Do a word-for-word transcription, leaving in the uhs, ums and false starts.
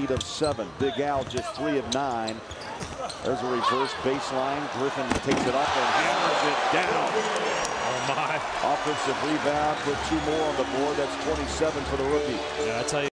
lead of seven. Big Al just three of nine. There's a reverse baseline. Griffin takes it up and hammers it down. Oh my. Offensive rebound, put two more on the board. That's twenty-seven for the rookie. Yeah, I tell you.